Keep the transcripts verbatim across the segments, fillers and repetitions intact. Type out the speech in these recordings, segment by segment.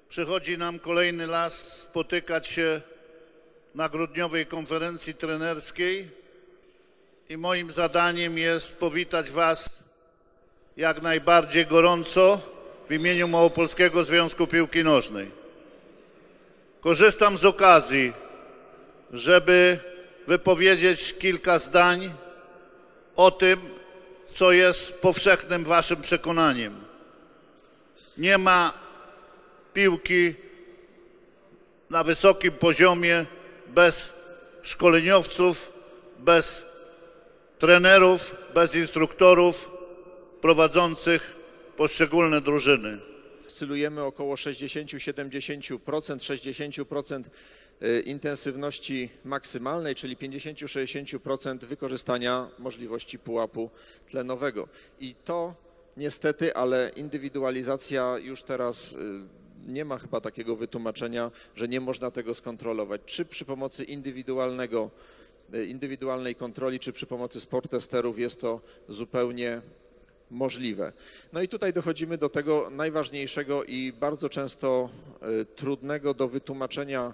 Przychodzi nam kolejny raz spotykać się na grudniowej konferencji trenerskiej i moim zadaniem jest powitać Was jak najbardziej gorąco w imieniu Małopolskiego Związku Piłki Nożnej. Korzystam z okazji, żeby wypowiedzieć kilka zdań o tym, co jest powszechnym Waszym przekonaniem. Nie ma piłki na wysokim poziomie bez szkoleniowców, bez trenerów, bez instruktorów prowadzących poszczególne drużyny. Oscylujemy około sześćdziesiąt do siedemdziesięciu procent, sześćdziesiąt procent intensywności maksymalnej, czyli pięćdziesiąt do sześćdziesięciu procent wykorzystania możliwości pułapu tlenowego. I to niestety, ale indywidualizacja już teraz nie ma chyba takiego wytłumaczenia, że nie można tego skontrolować. Czy przy pomocy indywidualnego, indywidualnej kontroli, czy przy pomocy sporttesterów jest to zupełnie możliwe. No i tutaj dochodzimy do tego najważniejszego i bardzo często trudnego do wytłumaczenia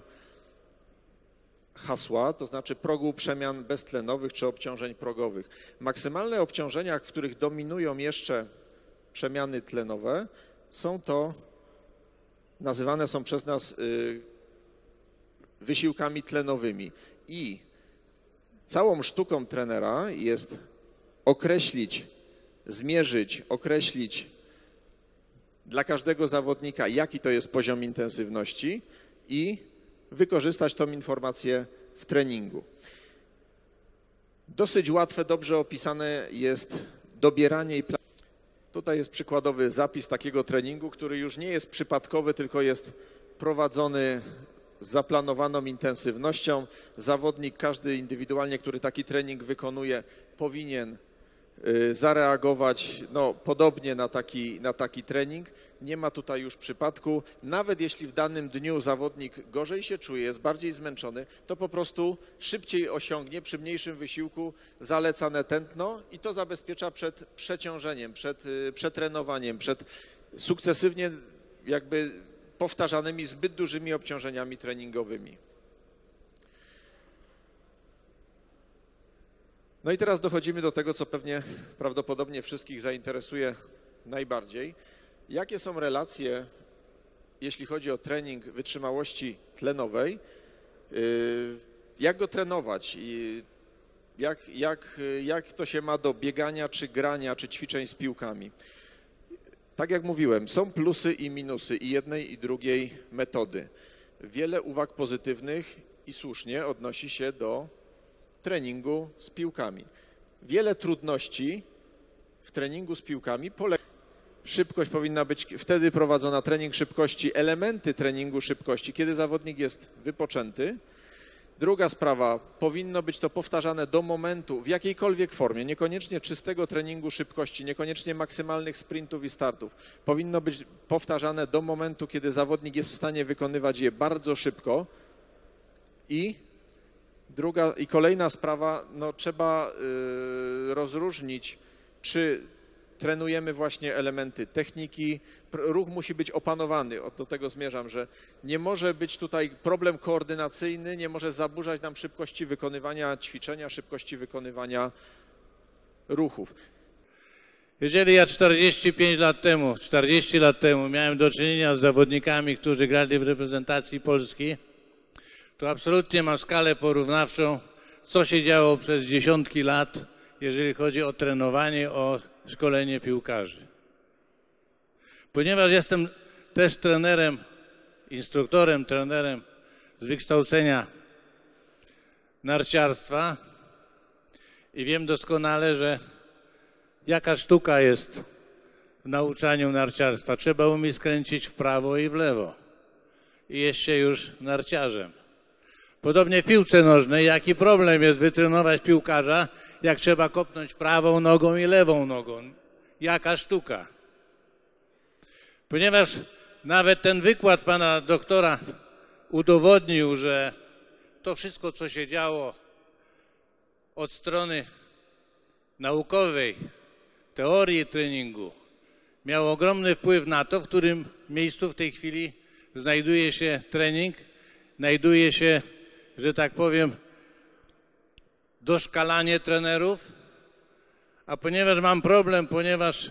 hasła, to znaczy progu przemian beztlenowych czy obciążeń progowych. Maksymalne obciążenia, w których dominują jeszcze przemiany tlenowe, są to, nazywane są przez nas wysiłkami tlenowymi. I całą sztuką trenera jest określić, zmierzyć, określić dla każdego zawodnika, jaki to jest poziom intensywności i wykorzystać tą informację w treningu. Dosyć łatwe, dobrze opisane jest dobieranie i planowanie. Tutaj jest przykładowy zapis takiego treningu, który już nie jest przypadkowy, tylko jest prowadzony z zaplanowaną intensywnością. Zawodnik, każdy indywidualnie, który taki trening wykonuje, powinien zareagować no, podobnie na taki, na taki trening. Nie ma tutaj już przypadku. Nawet jeśli w danym dniu zawodnik gorzej się czuje, jest bardziej zmęczony, to po prostu szybciej osiągnie przy mniejszym wysiłku zalecane tętno i to zabezpiecza przed przeciążeniem, przed przetrenowaniem, przed sukcesywnie jakby powtarzanymi zbyt dużymi obciążeniami treningowymi. No i teraz dochodzimy do tego, co pewnie prawdopodobnie wszystkich zainteresuje najbardziej. Jakie są relacje, jeśli chodzi o trening wytrzymałości tlenowej, jak go trenować i jak, jak, jak to się ma do biegania, czy grania, czy ćwiczeń z piłkami. Tak jak mówiłem, są plusy i minusy i jednej, i drugiej metody. Wiele uwag pozytywnych i słusznie odnosi się do treningu z piłkami. Wiele trudności w treningu z piłkami polega. Szybkość powinna być wtedy prowadzona, trening szybkości, elementy treningu szybkości, kiedy zawodnik jest wypoczęty. Druga sprawa, powinno być to powtarzane do momentu, w jakiejkolwiek formie, niekoniecznie czystego treningu szybkości, niekoniecznie maksymalnych sprintów i startów. Powinno być powtarzane do momentu, kiedy zawodnik jest w stanie wykonywać je bardzo szybko. I druga i kolejna sprawa, no trzeba yy, rozróżnić, czy trenujemy właśnie elementy techniki, ruch musi być opanowany, do tego zmierzam, że nie może być tutaj problem koordynacyjny, nie może zaburzać nam szybkości wykonywania ćwiczenia, szybkości wykonywania ruchów. Jeżeli ja czterdzieści pięć lat temu, czterdzieści lat temu miałem do czynienia z zawodnikami, którzy grali w reprezentacji Polski, to absolutnie mam skalę porównawczą, co się działo przez dziesiątki lat, jeżeli chodzi o trenowanie, o szkolenie piłkarzy. Ponieważ jestem też trenerem, instruktorem, trenerem z wykształcenia narciarstwa i wiem doskonale, że jaka sztuka jest w nauczaniu narciarstwa. Trzeba umieć skręcić w prawo i w lewo i jest się już narciarzem. Podobnie w piłce nożnej, jaki problem jest wytrenować piłkarza, jak trzeba kopnąć prawą nogą i lewą nogą. Jaka sztuka. Ponieważ nawet ten wykład pana doktora udowodnił, że to wszystko, co się działo od strony naukowej, teorii treningu, miało ogromny wpływ na to, w którym miejscu w tej chwili znajduje się trening, znajduje się, że tak powiem, doszkalanie trenerów, a ponieważ mam problem, ponieważ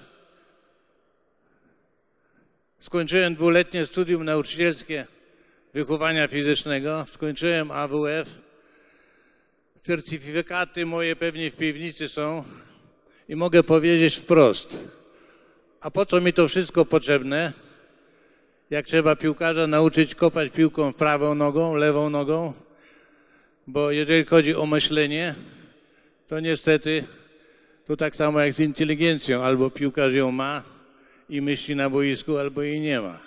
skończyłem dwuletnie studium nauczycielskie wychowania fizycznego, skończyłem A W F, certyfikaty moje pewnie w piwnicy są i mogę powiedzieć wprost, a po co mi to wszystko potrzebne, jak trzeba piłkarza nauczyć kopać piłką prawą nogą, lewą nogą, bo jeżeli chodzi o myślenie, to niestety to tak samo jak z inteligencją, albo piłkarz ją ma i myśli na boisku, albo jej nie ma.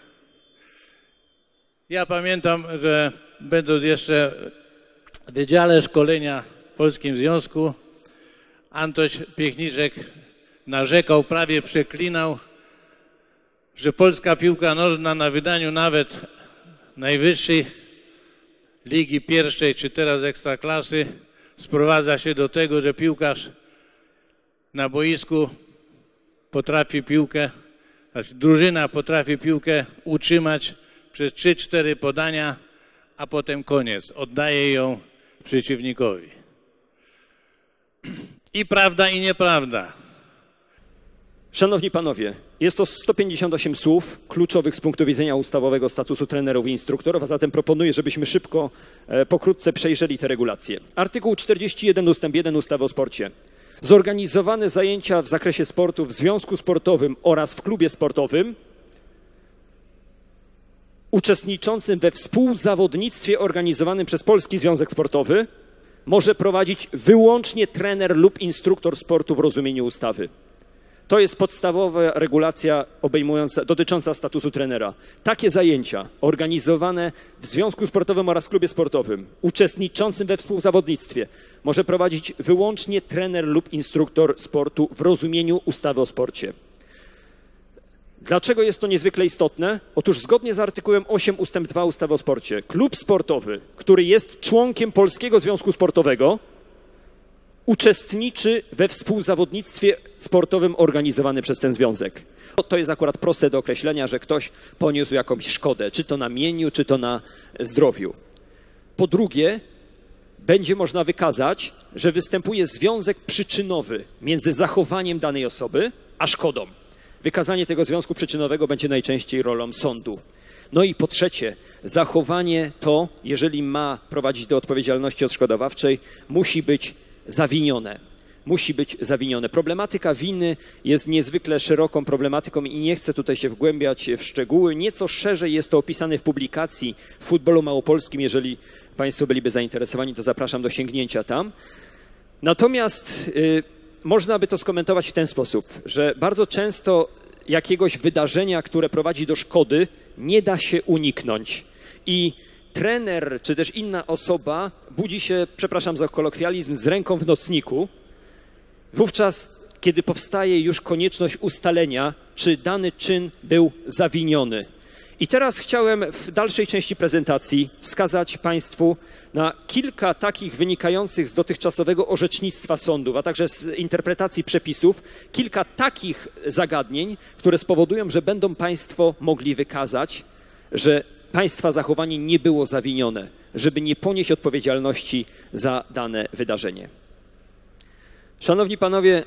Ja pamiętam, że będąc jeszcze w Wydziale Szkolenia w Polskim Związku, Antoś Piechniczek narzekał, prawie przeklinał, że polska piłka nożna na wydaniu nawet najwyższej ligi pierwszej, czy teraz ekstraklasy, sprowadza się do tego, że piłkarz na boisku potrafi piłkę, znaczy drużyna potrafi piłkę utrzymać przez trzy cztery podania, a potem koniec. Oddaje ją przeciwnikowi. I prawda, i nieprawda. Szanowni panowie, jest to sto pięćdziesiąt osiem słów kluczowych z punktu widzenia ustawowego statusu trenerów i instruktorów, a zatem proponuję, żebyśmy szybko, e, pokrótce przejrzeli te regulacje. Artykuł czterdziesty jeden ustęp jeden ustawy o sporcie. Zorganizowane zajęcia w zakresie sportu w związku sportowym oraz w klubie sportowym uczestniczącym we współzawodnictwie organizowanym przez Polski Związek Sportowy może prowadzić wyłącznie trener lub instruktor sportu w rozumieniu ustawy. To jest podstawowa regulacja obejmująca, dotycząca statusu trenera. Takie zajęcia organizowane w związku sportowym oraz klubie sportowym uczestniczącym we współzawodnictwie może prowadzić wyłącznie trener lub instruktor sportu w rozumieniu ustawy o sporcie. Dlaczego jest to niezwykle istotne? Otóż zgodnie z artykułem osiem ustęp dwa ustawy o sporcie, klub sportowy, który jest członkiem Polskiego Związku Sportowego, uczestniczy we współzawodnictwie sportowym organizowanym przez ten związek. To jest akurat proste do określenia, że ktoś poniósł jakąś szkodę, czy to na mieniu, czy to na zdrowiu. Po drugie, będzie można wykazać, że występuje związek przyczynowy między zachowaniem danej osoby a szkodą. Wykazanie tego związku przyczynowego będzie najczęściej rolą sądu. No i po trzecie, zachowanie to, jeżeli ma prowadzić do odpowiedzialności odszkodowawczej, musi być zawinione. Musi być zawinione. Problematyka winy jest niezwykle szeroką problematyką i nie chcę tutaj się wgłębiać w szczegóły. Nieco szerzej jest to opisane w publikacji w Futbolu Małopolskim. Jeżeli państwo byliby zainteresowani, to zapraszam do sięgnięcia tam. Natomiast y, można by to skomentować w ten sposób, że bardzo często jakiegoś wydarzenia, które prowadzi do szkody, nie da się uniknąć. I trener, czy też inna osoba budzi się, przepraszam za kolokwializm, z ręką w nocniku, wówczas, kiedy powstaje już konieczność ustalenia, czy dany czyn był zawiniony. I teraz chciałem w dalszej części prezentacji wskazać państwu na kilka takich wynikających z dotychczasowego orzecznictwa sądów, a także z interpretacji przepisów, kilka takich zagadnień, które spowodują, że będą państwo mogli wykazać, że państwa zachowanie nie było zawinione, żeby nie ponieść odpowiedzialności za dane wydarzenie. Szanowni panowie,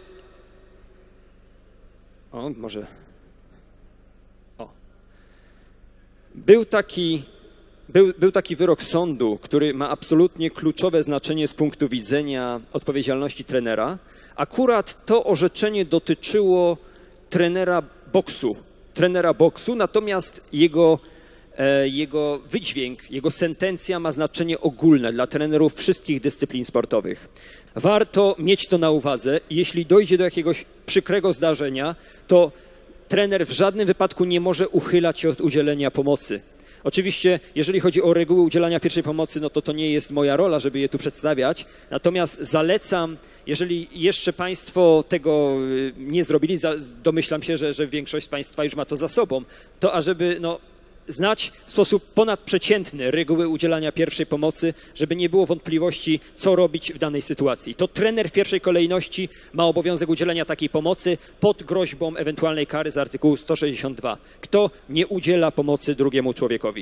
o, może, o, był taki, był, był taki wyrok sądu, który ma absolutnie kluczowe znaczenie z punktu widzenia odpowiedzialności trenera. Akurat to orzeczenie dotyczyło trenera boksu, trenera boksu, natomiast jego Jego wydźwięk, jego sentencja ma znaczenie ogólne dla trenerów wszystkich dyscyplin sportowych. Warto mieć to na uwadze. Jeśli dojdzie do jakiegoś przykrego zdarzenia, to trener w żadnym wypadku nie może uchylać się od udzielenia pomocy. Oczywiście, jeżeli chodzi o reguły udzielania pierwszej pomocy, no to to nie jest moja rola, żeby je tu przedstawiać. Natomiast zalecam, jeżeli jeszcze państwo tego nie zrobili, domyślam się, że, że większość z państwa już ma to za sobą, to ażeby no, znać w sposób ponadprzeciętny reguły udzielania pierwszej pomocy, żeby nie było wątpliwości, co robić w danej sytuacji. To trener w pierwszej kolejności ma obowiązek udzielenia takiej pomocy pod groźbą ewentualnej kary z artykułu sto sześćdziesiąt dwa. Kto nie udziela pomocy drugiemu człowiekowi.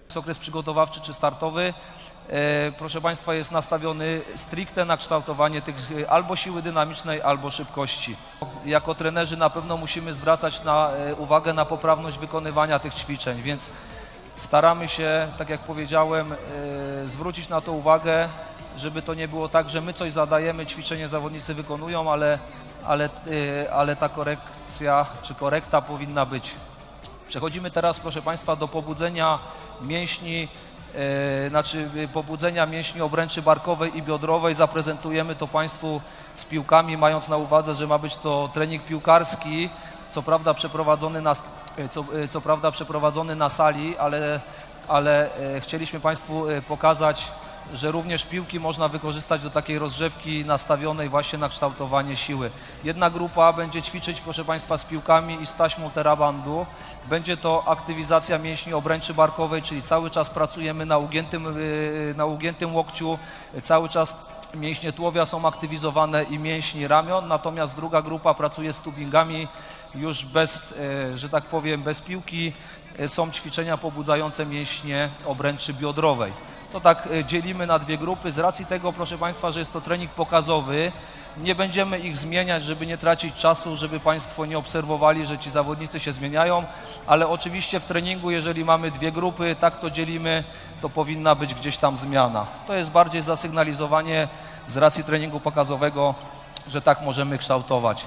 Okres przygotowawczy czy startowy, e, proszę Państwa, jest nastawiony stricte na kształtowanie tych e, albo siły dynamicznej, albo szybkości. Jako trenerzy na pewno musimy zwracać na, e, uwagę na poprawność wykonywania tych ćwiczeń, więc staramy się, tak jak powiedziałem, e, zwrócić na to uwagę, żeby to nie było tak, że my coś zadajemy, ćwiczenie zawodnicy wykonują, ale, ale, e, ale ta korekcja czy korekta powinna być. Przechodzimy teraz, proszę Państwa, do pobudzenia mięśni, e, znaczy pobudzenia mięśni obręczy barkowej i biodrowej. Zaprezentujemy to Państwu z piłkami, mając na uwadze, że ma być to trening piłkarski, co prawda przeprowadzony na, co, co prawda przeprowadzony na sali, ale, ale e, chcieliśmy Państwu pokazać, że również piłki można wykorzystać do takiej rozgrzewki nastawionej właśnie na kształtowanie siły. Jedna grupa będzie ćwiczyć, proszę Państwa, z piłkami i z taśmą TheraBandu. Będzie to aktywizacja mięśni obręczy barkowej, czyli cały czas pracujemy na ugiętym, na ugiętym łokciu, cały czas mięśnie tułowia są aktywizowane i mięśni ramion, natomiast druga grupa pracuje z tubingami już bez, że tak powiem, bez piłki. Są ćwiczenia pobudzające mięśnie obręczy biodrowej. To tak dzielimy na dwie grupy. Z racji tego, proszę Państwa, że jest to trening pokazowy, nie będziemy ich zmieniać, żeby nie tracić czasu, żeby Państwo nie obserwowali, że ci zawodnicy się zmieniają, ale oczywiście w treningu, jeżeli mamy dwie grupy, tak to dzielimy, to powinna być gdzieś tam zmiana. To jest bardziej zasygnalizowanie z racji treningu pokazowego, że tak możemy kształtować.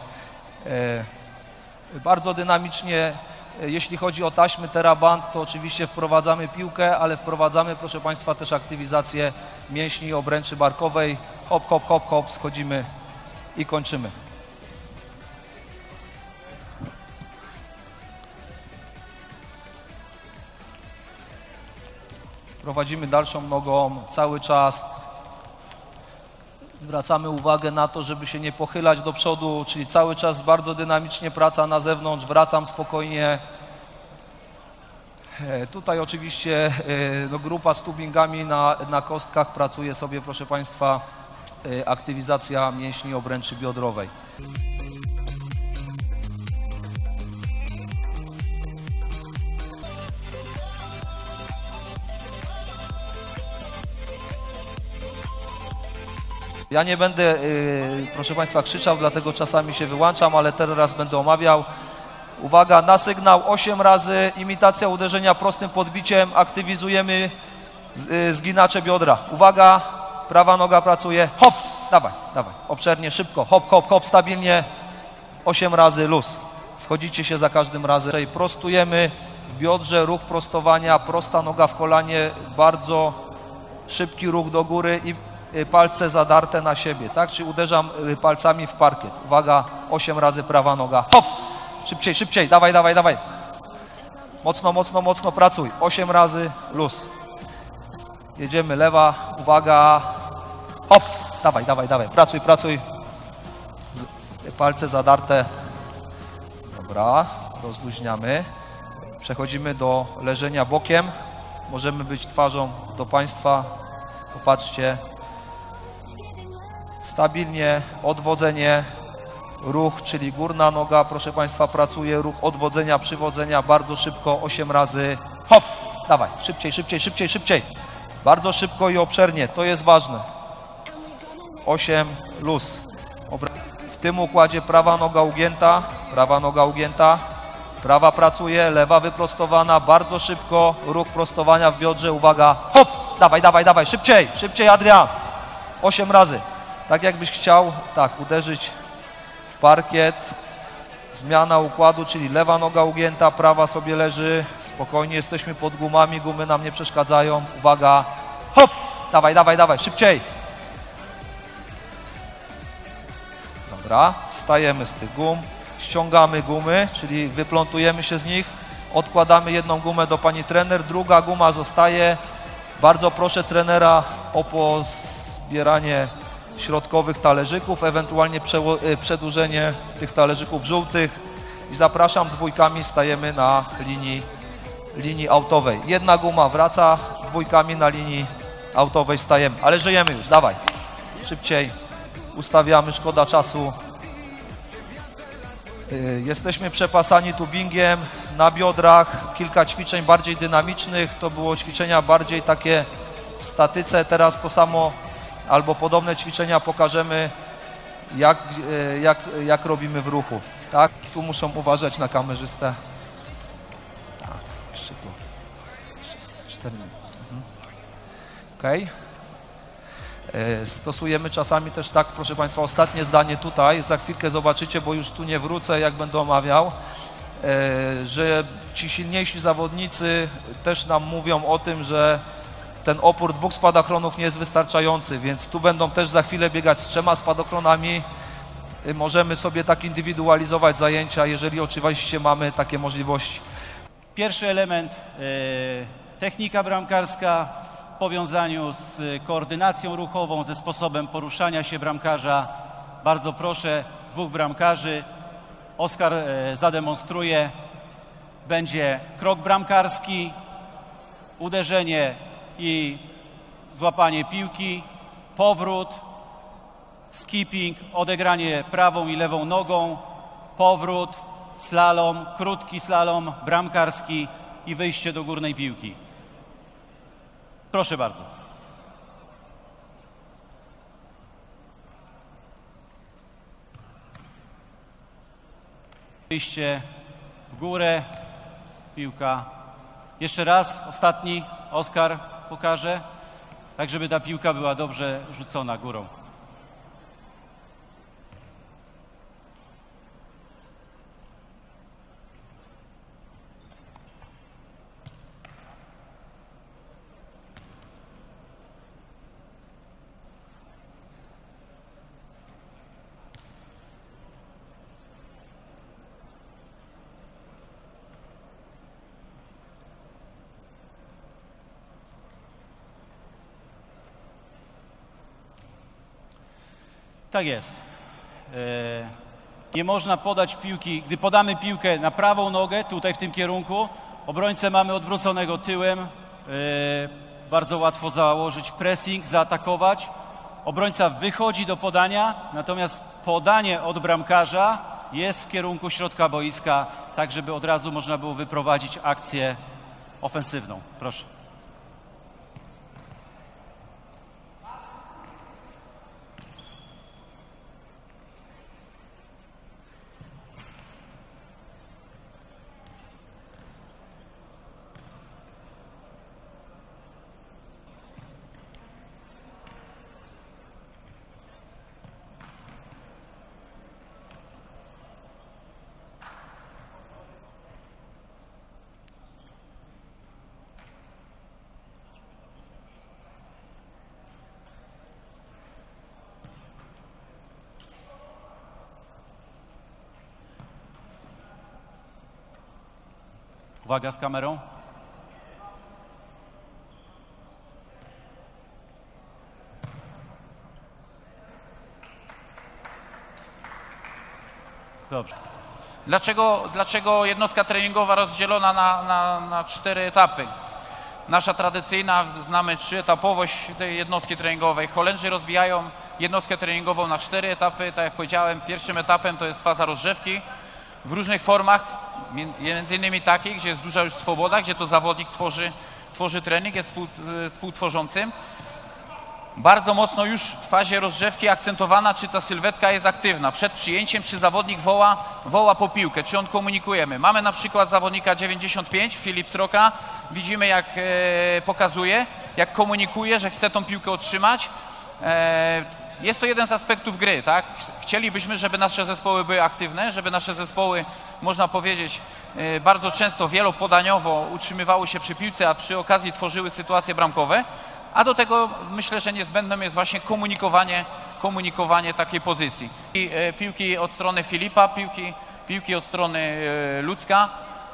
Bardzo dynamicznie. Jeśli chodzi o taśmy TheraBand, to oczywiście wprowadzamy piłkę, ale wprowadzamy, proszę Państwa, też aktywizację mięśni obręczy barkowej. Hop, hop, hop, hop, schodzimy i kończymy. Prowadzimy dalszą nogą cały czas. Zwracamy uwagę na to, żeby się nie pochylać do przodu, czyli cały czas bardzo dynamicznie praca na zewnątrz, wracam spokojnie. Tutaj oczywiście no, grupa z tubingami na, na kostkach pracuje sobie, proszę Państwa, aktywizacja mięśni obręczy biodrowej. Ja nie będę, yy, proszę Państwa, krzyczał, dlatego czasami się wyłączam, ale teraz będę omawiał. Uwaga, na sygnał osiem razy, imitacja uderzenia prostym podbiciem, aktywizujemy z, yy, zginacze biodra. Uwaga, prawa noga pracuje, hop, dawaj, dawaj, obszernie, szybko, hop, hop, hop, stabilnie, osiem razy luz. Schodzicie się za każdym razem. Prostujemy w biodrze, ruch prostowania, prosta noga w kolanie, bardzo szybki ruch do góry i palce zadarte na siebie, tak? Czyli uderzam palcami w parkiet. Uwaga, osiem razy prawa noga. Hop! Szybciej, szybciej, dawaj, dawaj, dawaj. Mocno, mocno, mocno pracuj. osiem razy luz. Jedziemy, lewa, uwaga. Hop! Dawaj, dawaj, dawaj. Pracuj, pracuj. Palce zadarte. Dobra, rozluźniamy. Przechodzimy do leżenia bokiem. Możemy być twarzą do Państwa. Popatrzcie. Stabilnie, odwodzenie, ruch, czyli górna noga, proszę Państwa, pracuje, ruch odwodzenia, przywodzenia, bardzo szybko, osiem razy, hop, dawaj, szybciej, szybciej, szybciej, szybciej, bardzo szybko i obszernie, to jest ważne, osiem, luz. W tym układzie prawa noga ugięta, prawa noga ugięta, prawa pracuje, lewa wyprostowana, bardzo szybko, ruch prostowania w biodrze, uwaga, hop, dawaj, dawaj, dawaj, szybciej, szybciej, Adrian, osiem razy. Tak jakbyś chciał, tak, uderzyć w parkiet, zmiana układu, czyli lewa noga ugięta, prawa sobie leży, spokojnie, jesteśmy pod gumami, gumy nam nie przeszkadzają, uwaga, hop, dawaj, dawaj, dawaj, szybciej. Dobra, wstajemy z tych gum, ściągamy gumy, czyli wyplątujemy się z nich, odkładamy jedną gumę do pani trener, druga guma zostaje. Bardzo proszę trenera o pozbieranie środkowych talerzyków, ewentualnie przedłużenie tych talerzyków żółtych i zapraszam, dwójkami stajemy na linii, linii autowej. Jedna guma wraca, dwójkami na linii autowej stajemy, ale żyjemy już, dawaj, szybciej, ustawiamy, szkoda czasu. Jesteśmy przepasani tubingiem, na biodrach, kilka ćwiczeń bardziej dynamicznych, to było ćwiczenia bardziej takie w statyce, teraz to samo albo podobne ćwiczenia pokażemy, jak, jak, jak robimy w ruchu. Tak, tu muszą uważać na kamerzystę. Tak, jeszcze tu. Jeszcze cztery minuty. Mhm. Okej. Okay. Stosujemy czasami też tak, proszę Państwa, ostatnie zdanie tutaj, za chwilkę zobaczycie, bo już tu nie wrócę, jak będę omawiał, że ci silniejsi zawodnicy też nam mówią o tym, że ten opór dwóch spadochronów nie jest wystarczający, więc tu będą też za chwilę biegać z trzema spadochronami. Możemy sobie tak indywidualizować zajęcia, jeżeli oczywiście mamy takie możliwości. Pierwszy element, e, technika bramkarska w powiązaniu z koordynacją ruchową, ze sposobem poruszania się bramkarza. Bardzo proszę dwóch bramkarzy. Oskar e, zademonstruje. Będzie krok bramkarski, uderzenie i złapanie piłki, powrót, skipping, odegranie prawą i lewą nogą, powrót, slalom, krótki slalom bramkarski i wyjście do górnej piłki. Proszę bardzo. Wyjście w górę, piłka. Jeszcze raz, ostatni, Oskar pokaże, tak żeby ta piłka była dobrze rzucona górą. Tak jest. Nie można podać piłki, gdy podamy piłkę na prawą nogę, tutaj w tym kierunku, obrońcę mamy odwróconego tyłem, bardzo łatwo założyć pressing, zaatakować. Obrońca wychodzi do podania, natomiast podanie od bramkarza jest w kierunku środka boiska, tak żeby od razu można było wyprowadzić akcję ofensywną. Proszę. Uwaga z kamerą. Dobrze. Dlaczego, dlaczego jednostka treningowa rozdzielona na, na, na cztery etapy? Nasza tradycyjna, znamy trzyetapowość tej jednostki treningowej. Holendrzy rozbijają jednostkę treningową na cztery etapy. Tak jak powiedziałem, pierwszym etapem to jest faza rozgrzewki w różnych formach, między innymi takiej, gdzie jest duża już swoboda, gdzie to zawodnik tworzy, tworzy trening, jest współ, współtworzącym. Bardzo mocno już w fazie rozgrzewki akcentowana, czy ta sylwetka jest aktywna. Przed przyjęciem, czy zawodnik woła, woła po piłkę, czy on komunikujemy. Mamy na przykład zawodnika dziewięćdziesiąt pięć, Filip Sroka. Widzimy, jak e, pokazuje, jak komunikuje, że chce tą piłkę otrzymać. E, jest to jeden z aspektów gry, tak? Chcielibyśmy, żeby nasze zespoły były aktywne, żeby nasze zespoły, można powiedzieć, e, bardzo często wielopodaniowo utrzymywały się przy piłce, a przy okazji tworzyły sytuacje bramkowe. A do tego myślę, że niezbędnym jest właśnie komunikowanie, komunikowanie takiej pozycji. I, e, piłki od strony Filipa, piłki, piłki od strony e, Ludzka.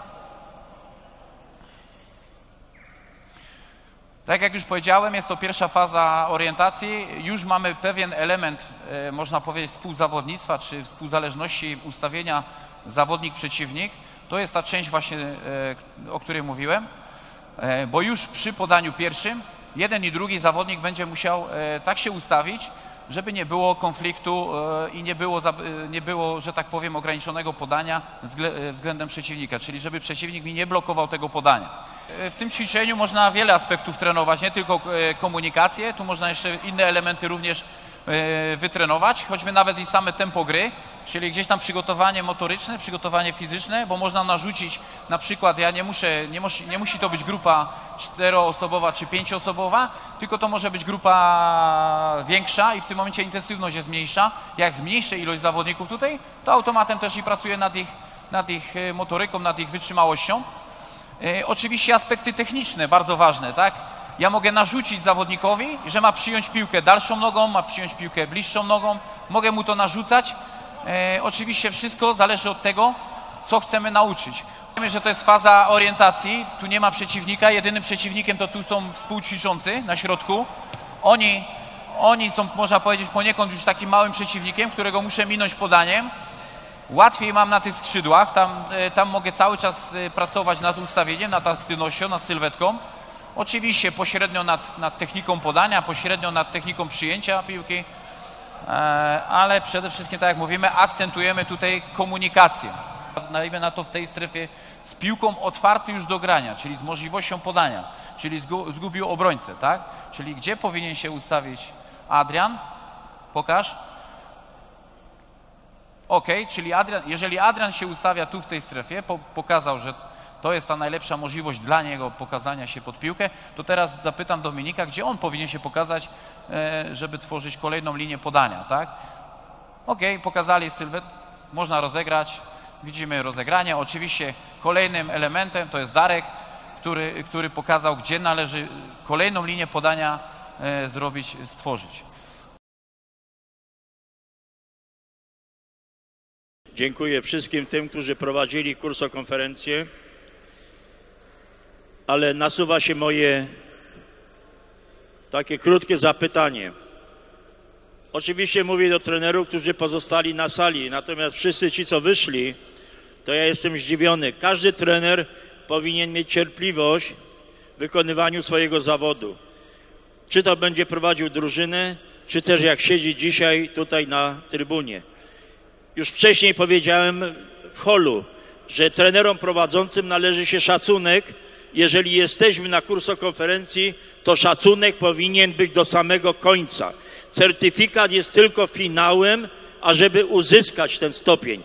Tak jak już powiedziałem, jest to pierwsza faza orientacji. Już mamy pewien element, e, można powiedzieć, współzawodnictwa czy współzależności ustawienia zawodnik-przeciwnik. To jest ta część właśnie, e, o której mówiłem, e, bo już przy podaniu pierwszym jeden i drugi zawodnik będzie musiał e, tak się ustawić, żeby nie było konfliktu e, i nie było, za- e, nie było, że tak powiem, ograniczonego podania wzgle- e, względem przeciwnika, czyli żeby przeciwnik mi nie blokował tego podania. E, W tym ćwiczeniu można wiele aspektów trenować, nie tylko e, komunikację, tu można jeszcze inne elementy również e, wytrenować, choćby nawet i same tempo gry, czyli gdzieś tam przygotowanie motoryczne, przygotowanie fizyczne, bo można narzucić na przykład, ja nie muszę, nie musi, nie musi to być grupa czteroosobowa czy pięcioosobowa, tylko to może być grupa większa i w tym momencie intensywność jest mniejsza. Jak zmniejszę ilość zawodników tutaj, to automatem też i pracuję nad ich, nad ich e, motoryką, nad ich wytrzymałością. E, Oczywiście aspekty techniczne, bardzo ważne, tak? Ja mogę narzucić zawodnikowi, że ma przyjąć piłkę dalszą nogą, ma przyjąć piłkę bliższą nogą, mogę mu to narzucać. E, oczywiście wszystko zależy od tego, co chcemy nauczyć. Wiemy, że to jest faza orientacji, tu nie ma przeciwnika, jedynym przeciwnikiem to tu są współćwiczący na środku. Oni, oni są, można powiedzieć, poniekąd już takim małym przeciwnikiem, którego muszę minąć podaniem. Łatwiej mam na tych skrzydłach, tam, e, tam mogę cały czas e, pracować nad ustawieniem, nad aktywnością, nad sylwetką. Oczywiście pośrednio nad, nad techniką podania, pośrednio nad techniką przyjęcia piłki, e, ale przede wszystkim, tak jak mówimy, akcentujemy tutaj komunikację. Dajmy na to w tej strefie z piłką otwarty już do grania, czyli z możliwością podania, czyli zgu, zgubił obrońcę, tak? Czyli gdzie powinien się ustawić Adrian? Pokaż. Ok, czyli Adrian, jeżeli Adrian się ustawia tu w tej strefie, po, pokazał, że to jest ta najlepsza możliwość dla niego pokazania się pod piłkę, to teraz zapytam Dominika, gdzie on powinien się pokazać, e, żeby tworzyć kolejną linię podania, tak? Ok, pokazali sylwet, można rozegrać, widzimy rozegranie. Oczywiście kolejnym elementem to jest Darek, który, który pokazał, gdzie należy kolejną linię podania e, zrobić, stworzyć. Dziękuję wszystkim tym, którzy prowadzili kursokonferencję, ale nasuwa się moje takie krótkie zapytanie. Oczywiście mówię do trenerów, którzy pozostali na sali, natomiast wszyscy ci, co wyszli, to ja jestem zdziwiony. Każdy trener powinien mieć cierpliwość w wykonywaniu swojego zawodu. Czy to będzie prowadził drużynę, czy też jak siedzi dzisiaj tutaj na trybunie. Już wcześniej powiedziałem w holu, że trenerom prowadzącym należy się szacunek. Jeżeli jesteśmy na kursokonferencji, to szacunek powinien być do samego końca. Certyfikat jest tylko finałem, ażeby uzyskać ten stopień.